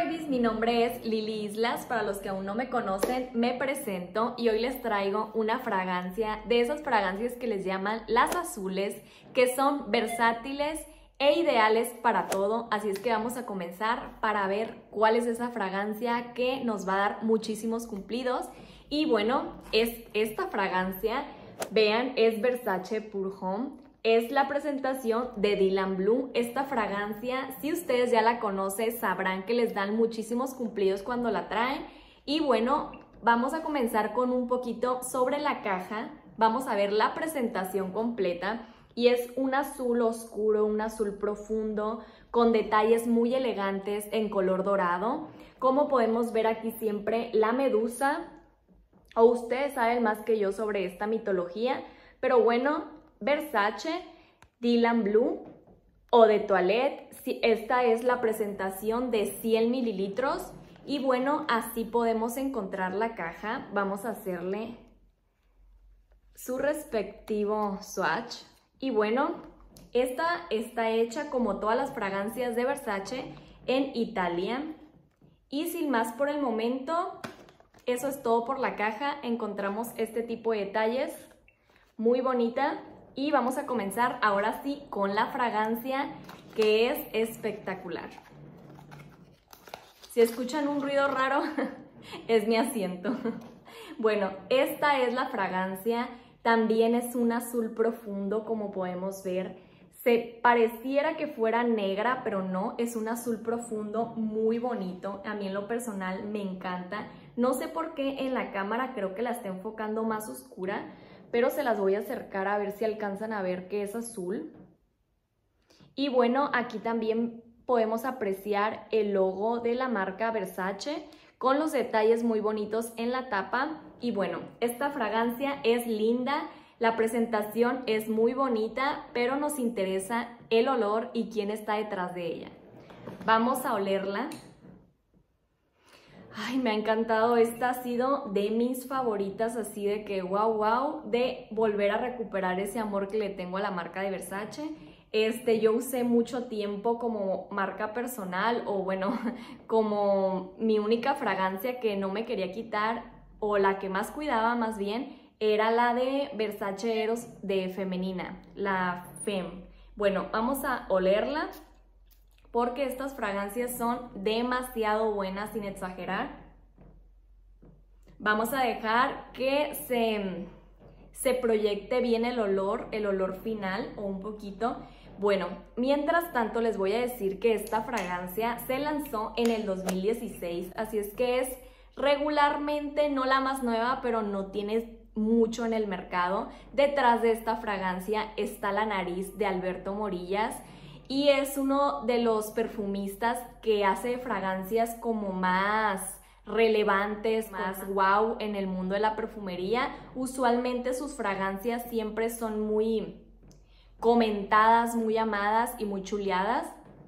babies, mi nombre es Lili Islas. Para los que aún no me conocen, me presento y hoy les traigo una fragancia de esas fragancias que les llaman las azules, que son versátiles e ideales para todo. Así es que vamos a comenzar para ver cuál es esa fragancia que nos va a dar muchísimos cumplidos. Y bueno, es esta fragancia, vean, es Versace Pure Homme. Es la presentación de Dylan Blue. Esta fragancia, si ustedes ya la conocen, sabrán que les dan muchísimos cumplidos cuando la traen. Y bueno, vamos a comenzar con un poquito sobre la caja. Vamos a ver la presentación completa. Y es un azul oscuro, un azul profundo, con detalles muy elegantes en color dorado. Como podemos ver aquí siempre la medusa. O ustedes saben más que yo sobre esta mitología. Pero bueno, Versace, Dylan Blue o de Toilette. Esta es la presentación de 100 mililitros y bueno, así podemos encontrar la caja. Vamos a hacerle su respectivo swatch y bueno, esta está hecha como todas las fragancias de Versace en Italia. Y sin más por el momento, eso es todo por la caja. Encontramos este tipo de detalles muy bonita. Y vamos a comenzar ahora sí con la fragancia, que es espectacular. Si escuchan un ruido raro, es mi asiento. Bueno, esta es la fragancia. También es un azul profundo, como podemos ver. Se pareciera que fuera negra, pero no, es un azul profundo muy bonito. A mí en lo personal me encanta. No sé por qué en la cámara creo que la está enfocando más oscura, pero se las voy a acercar a ver si alcanzan a ver que es azul. Y bueno, aquí también podemos apreciar el logo de la marca Versace con los detalles muy bonitos en la tapa. Y bueno, esta fragancia es linda, la presentación es muy bonita, pero nos interesa el olor y quién está detrás de ella. Vamos a olerla. Ay, me ha encantado, esta ha sido de mis favoritas, así de que wow, de volver a recuperar ese amor que le tengo a la marca de Versace. Yo usé mucho tiempo como marca personal o bueno, como mi única fragancia que no me quería quitar o la que más cuidaba más bien era la de Versace Eros de femenina, la Femme. Bueno, vamos a olerla, porque estas fragancias son demasiado buenas, sin exagerar. Vamos a dejar que se proyecte bien el olor final o un poquito. Bueno, mientras tanto les voy a decir que esta fragancia se lanzó en el 2016, así es que es regularmente no la más nueva, pero no tiene mucho en el mercado. Detrás de esta fragancia está la nariz de Alberto Morillas. Y es uno de los perfumistas que hace fragancias como más relevantes, más wow en el mundo de la perfumería. Usualmente sus fragancias siempre son muy comentadas, muy amadas y muy chuleadas.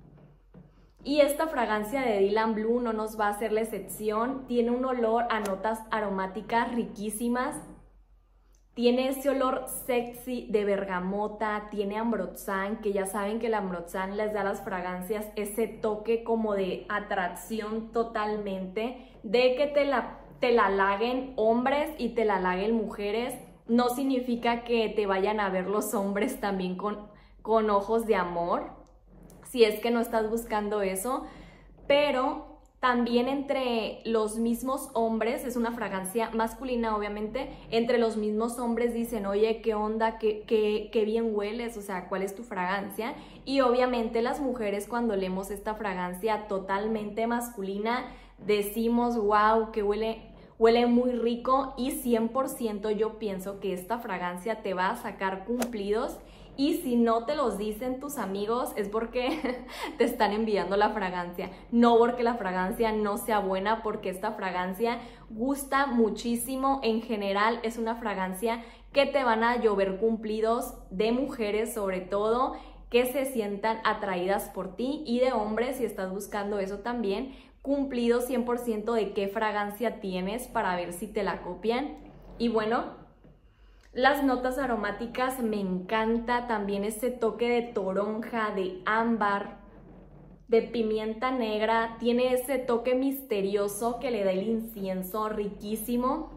Y esta fragancia de Dylan Blue no nos va a hacer la excepción. Tiene un olor a notas aromáticas riquísimas. Tiene ese olor sexy de bergamota, tiene ambroxan, que ya saben que el ambroxan les da a las fragancias ese toque como de atracción totalmente, de que te la halaguen hombres y te la halaguen mujeres. No significa que te vayan a ver los hombres también con ojos de amor, si es que no estás buscando eso, pero también entre los mismos hombres, es una fragancia masculina obviamente, entre los mismos hombres dicen, oye, ¿qué onda? ¿Qué bien hueles? O sea, ¿cuál es tu fragancia? Y obviamente las mujeres cuando leemos esta fragancia totalmente masculina, decimos, wow, que huele muy rico y 100% yo pienso que esta fragancia te va a sacar cumplidos. Y si no te los dicen tus amigos es porque te están enviando la fragancia. No porque la fragancia no sea buena, porque esta fragancia gusta muchísimo. En general es una fragancia que te van a llover cumplidos de mujeres sobre todo, que se sientan atraídas por ti, y de hombres si estás buscando eso también. Cumplido 100% de qué fragancia tienes para ver si te la copian. Y bueno, las notas aromáticas me encanta, también ese toque de toronja, de ámbar, de pimienta negra, tiene ese toque misterioso que le da el incienso riquísimo.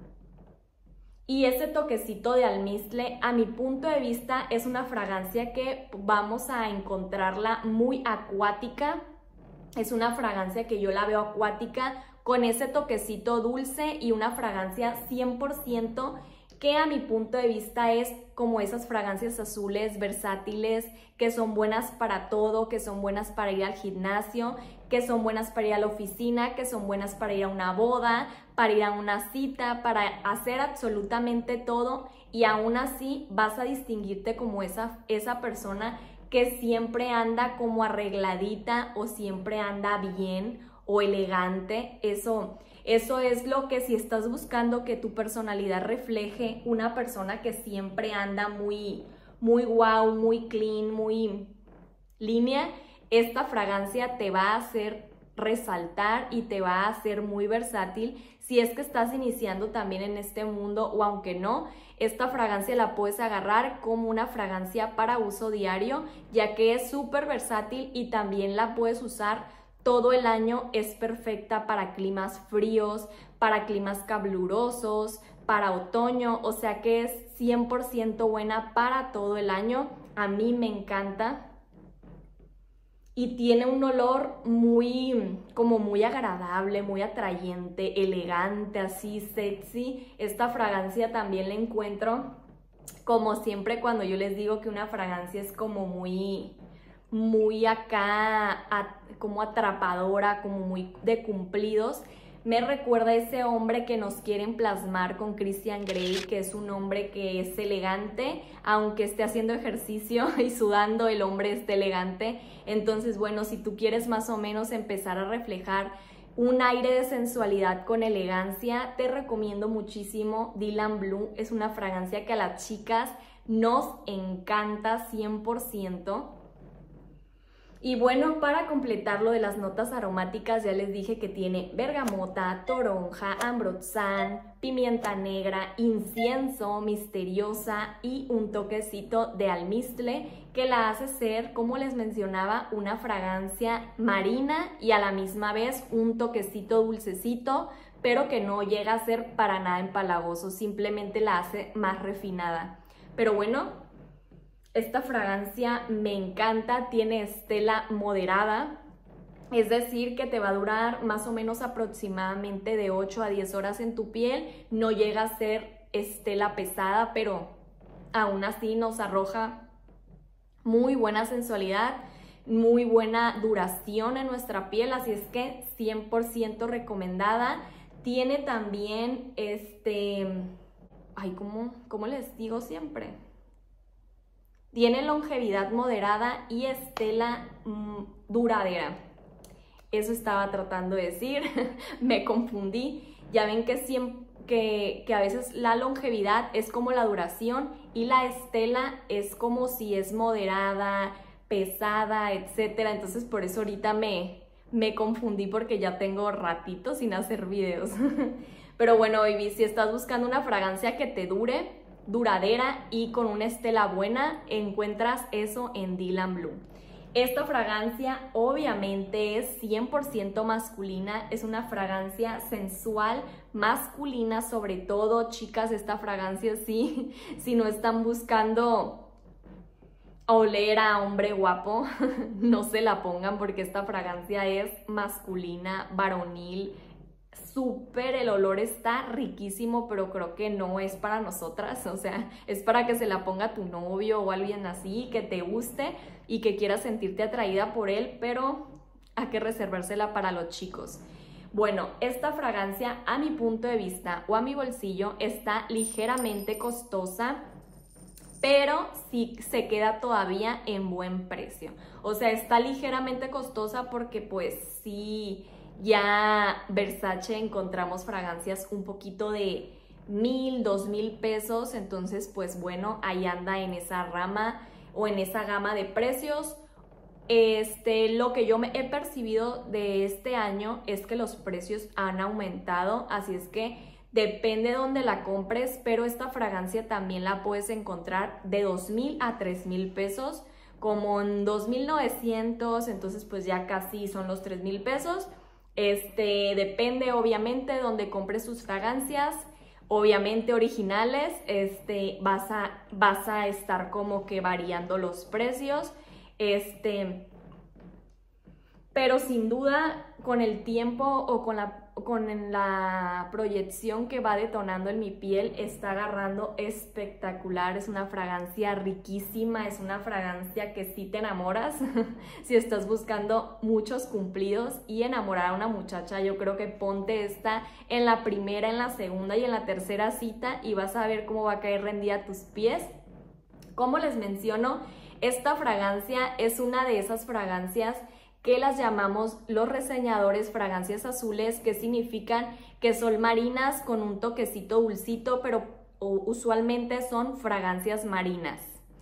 Y ese toquecito de almizcle, a mi punto de vista, es una fragancia que vamos a encontrarla muy acuática. Es una fragancia que yo la veo acuática, con ese toquecito dulce y una fragancia 100% que a mi punto de vista es como esas fragancias azules versátiles que son buenas para todo, que son buenas para ir al gimnasio, que son buenas para ir a la oficina, que son buenas para ir a una boda, para ir a una cita, para hacer absolutamente todo, y aún así vas a distinguirte como esa persona que siempre anda como arregladita o siempre anda bien o elegante. Eso es lo que, si estás buscando que tu personalidad refleje una persona que siempre anda muy wow, muy clean, muy línea, esta fragancia te va a hacer resaltar y te va a hacer muy versátil si es que estás iniciando también en este mundo, o aunque no, esta fragancia la puedes agarrar como una fragancia para uso diario, ya que es súper versátil y también la puedes usar todo el año. Es perfecta para climas fríos, para climas calurosos, para otoño, o sea que es 100% buena para todo el año. A mí me encanta. Y tiene un olor como muy agradable, muy atrayente, elegante, así sexy. Esta fragancia también la encuentro, como siempre cuando yo les digo que una fragancia es como muy acá, como atrapadora, como muy de cumplidos. Me recuerda a ese hombre que nos quieren plasmar con Christian Grey, que es un hombre que es elegante, aunque esté haciendo ejercicio y sudando, el hombre está elegante. Entonces, bueno, si tú quieres más o menos empezar a reflejar un aire de sensualidad con elegancia, te recomiendo muchísimo Dylan Blue. Es una fragancia que a las chicas nos encanta 100%. Y bueno, para completarlo de las notas aromáticas, ya les dije que tiene bergamota, toronja, ambroxan, pimienta negra, incienso, misteriosa y un toquecito de almizcle que la hace ser, como les mencionaba, una fragancia marina y a la misma vez un toquecito dulcecito, pero que no llega a ser para nada empalagoso, simplemente la hace más refinada. Pero bueno, esta fragancia me encanta, tiene estela moderada, es decir que te va a durar más o menos aproximadamente de 8 a 10 horas en tu piel. No llega a ser estela pesada, pero aún así nos arroja muy buena sensualidad, muy buena duración en nuestra piel, así es que 100% recomendada. Tiene también ¿cómo les digo siempre? Tiene longevidad moderada y estela duradera. Eso estaba tratando de decir, me confundí. Ya ven que a veces la longevidad es como la duración y la estela es como si es moderada, pesada, etcétera. Entonces por eso ahorita me confundí, porque ya tengo ratito sin hacer videos. Pero bueno, baby, si estás buscando una fragancia que te dure, duradera y con una estela buena, encuentras eso en Dylan Blue. Esta fragancia obviamente es 100% masculina, es una fragancia sensual, masculina sobre todo. Chicas, esta fragancia sí, si no están buscando oler a hombre guapo, no se la pongan, porque esta fragancia es masculina, varonil, súper, el olor está riquísimo, pero creo que no es para nosotras, o sea, es para que se la ponga tu novio o alguien así, que te guste y que quieras sentirte atraída por él, pero hay que reservársela para los chicos. Bueno, esta fragancia, a mi punto de vista o a mi bolsillo, está ligeramente costosa, pero sí se queda todavía en buen precio. O sea, está ligeramente costosa porque pues sí, ya Versace encontramos fragancias un poquito de 1,000, 2,000 pesos. Entonces pues bueno, ahí anda en esa rama o en esa gama de precios. Lo que yo he percibido de este año es que los precios han aumentado, así es que depende de dónde la compres, pero esta fragancia también la puedes encontrar de 2,000 a 3,000 pesos, como en 2,900, entonces pues ya casi son los 3,000 pesos. Depende obviamente de donde compres sus fragancias, obviamente originales, vas a estar como que variando los precios, pero sin duda con el tiempo o con la proyección que va detonando en mi piel, está agarrando espectacular. Es una fragancia riquísima, es una fragancia que sí te enamoras. Si estás buscando muchos cumplidos y enamorar a una muchacha, yo creo que ponte esta en la primera, en la segunda y en la tercera cita y vas a ver cómo va a caer rendida a tus pies. Como les menciono, esta fragancia es una de esas fragancias que las llamamos los reseñadores fragancias azules, que significan que son marinas con un toquecito dulcito, pero usualmente son fragancias marinas.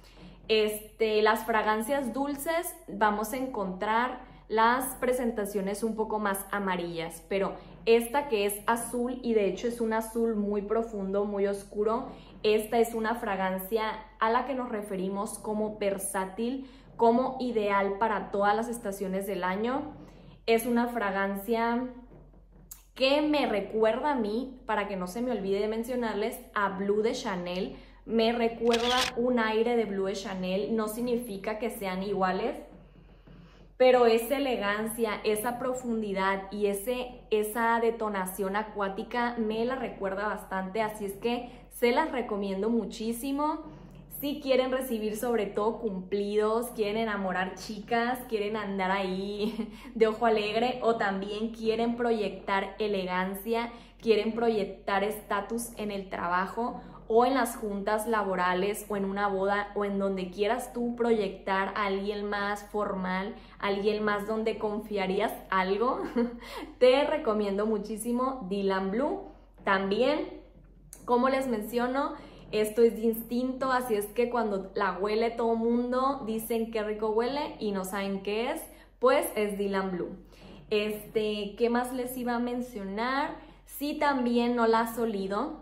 Las fragancias dulces vamos a encontrar las presentaciones un poco más amarillas, pero esta que es azul, y de hecho es un azul muy profundo, muy oscuro, esta es una fragancia a la que nos referimos como versátil, como ideal para todas las estaciones del año. Es una fragancia que me recuerda a mí, para que no se me olvide de mencionarles, a Bleu de Chanel. Me recuerda un aire de Bleu de Chanel, no significa que sean iguales, pero esa elegancia, esa profundidad y esa detonación acuática me la recuerda bastante, así es que se las recomiendo muchísimo. Si quieren recibir sobre todo cumplidos, quieren enamorar chicas, quieren andar ahí de ojo alegre, o también quieren proyectar elegancia, quieren proyectar estatus en el trabajo o en las juntas laborales o en una boda o en donde quieras tú proyectar a alguien más formal, alguien más donde confiarías algo, te recomiendo muchísimo Dylan Blue. También, como les menciono, esto es distinto, así es que cuando la huele todo mundo dicen qué rico huele y no saben qué es, pues es Dylan Blue. ¿Qué más les iba a mencionar? Si también no la has olido,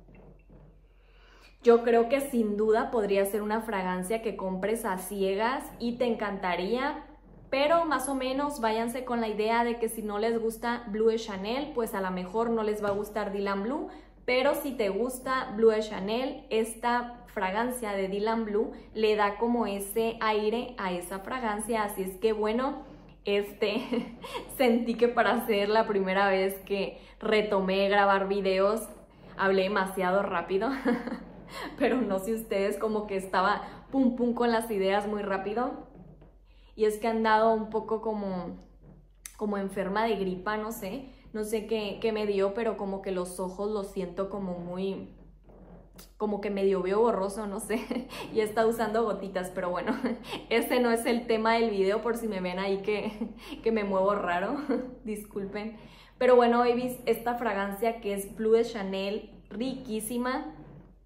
yo creo que sin duda podría ser una fragancia que compres a ciegas y te encantaría, pero más o menos váyanse con la idea de que si no les gusta Bleu de Chanel, pues a lo mejor no les va a gustar Dylan Blue. Pero si te gusta Bleu de Chanel, esta fragancia de Dylan Blue le da como ese aire a esa fragancia. Así es que bueno, sentí que para ser la primera vez que retomé grabar videos, hablé demasiado rápido. Pero no sé ustedes, como que estaba pum pum con las ideas muy rápido. Y es que he andado un poco como enferma de gripa, no sé qué me dio, pero como que los ojos los siento como que medio veo borroso, no sé, y he estado usando gotitas, pero bueno, ese no es el tema del video, por si me ven ahí que me muevo raro, disculpen. Pero bueno, babies, esta fragancia que es Bleu de Chanel, riquísima.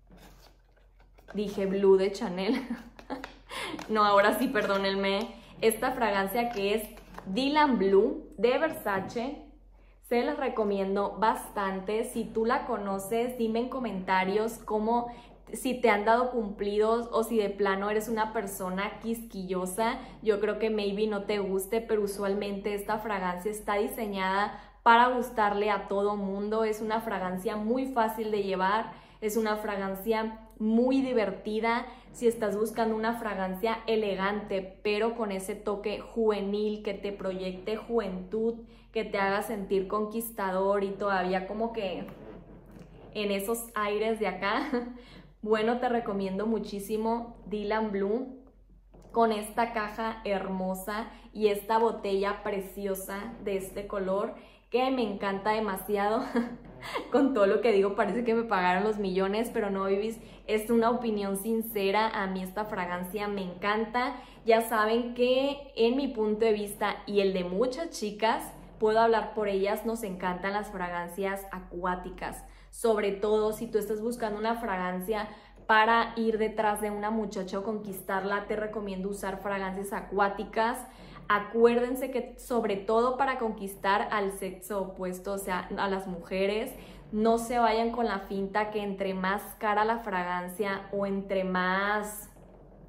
Dije Bleu de Chanel. No, ahora sí, perdónenme. Esta fragancia que es Dylan Blue de Versace, se las recomiendo bastante. Si tú la conoces, dime en comentarios si te han dado cumplidos o si de plano eres una persona quisquillosa. Yo creo que maybe no te guste, pero usualmente esta fragancia está diseñada para gustarle a todo mundo. Es una fragancia muy fácil de llevar, es una fragancia muy divertida. Si estás buscando una fragancia elegante, pero con ese toque juvenil, que te proyecte juventud, que te haga sentir conquistador y todavía como que en esos aires de acá, bueno, te recomiendo muchísimo Dylan Blue, con esta caja hermosa y esta botella preciosa de este color que me encanta demasiado. Con todo lo que digo parece que me pagaron los millones, pero no, babies, es una opinión sincera. A mí esta fragancia me encanta. Ya saben que en mi punto de vista y el de muchas chicas, puedo hablar por ellas, nos encantan las fragancias acuáticas. Sobre todo si tú estás buscando una fragancia para ir detrás de una muchacha o conquistarla, te recomiendo usar fragancias acuáticas. Acuérdense que sobre todo para conquistar al sexo opuesto, o sea, a las mujeres, no se vayan con la finta que entre más cara la fragancia o entre más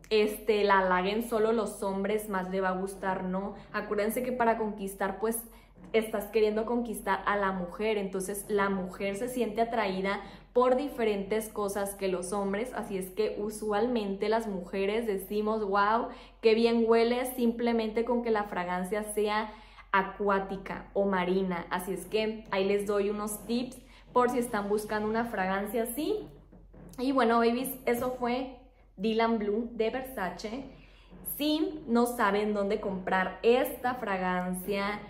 la halaguen solo los hombres, más le va a gustar, ¿no? Acuérdense que para conquistar, pues, estás queriendo conquistar a la mujer, entonces la mujer se siente atraída por diferentes cosas que los hombres, así es que usualmente las mujeres decimos, wow, qué bien huele simplemente con que la fragancia sea acuática o marina, así es que ahí les doy unos tips por si están buscando una fragancia así. Y bueno, babies, eso fue Dylan Blue de Versace. Si no saben dónde comprar esta fragancia,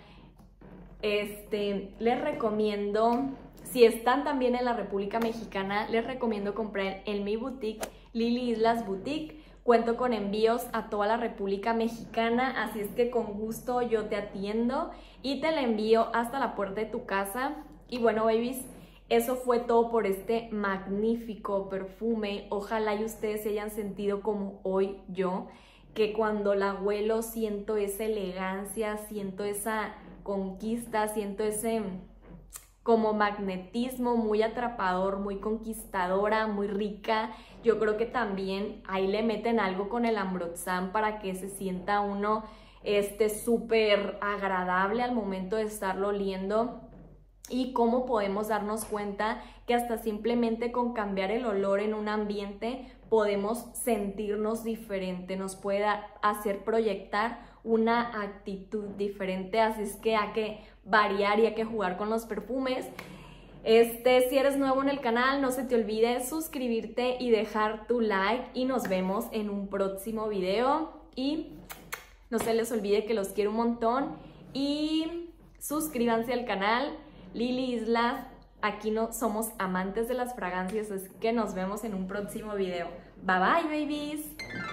les recomiendo, si están también en la República Mexicana, les recomiendo comprar en mi boutique, Lily Islas Boutique. Cuento con envíos a toda la República Mexicana, así es que con gusto yo te atiendo y te la envío hasta la puerta de tu casa. Y bueno, babies, eso fue todo por este magnífico perfume. Ojalá y ustedes se hayan sentido como hoy yo, que cuando la huelo siento esa elegancia, siento esa conquista, siento ese como magnetismo muy atrapador, muy conquistadora, muy rica. Yo creo que también ahí le meten algo con el Ambroxan para que se sienta uno súper agradable al momento de estarlo oliendo. Y cómo podemos darnos cuenta que hasta simplemente con cambiar el olor en un ambiente podemos sentirnos diferente, nos puede hacer proyectar una actitud diferente, así es que hay que variar y hay que jugar con los perfumes. Si eres nuevo en el canal, no se te olvide suscribirte y dejar tu like y nos vemos en un próximo video y no se les olvide que los quiero un montón y suscríbanse al canal Lily Islas. Aquí no somos amantes de las fragancias, así que nos vemos en un próximo video. Bye bye, babies.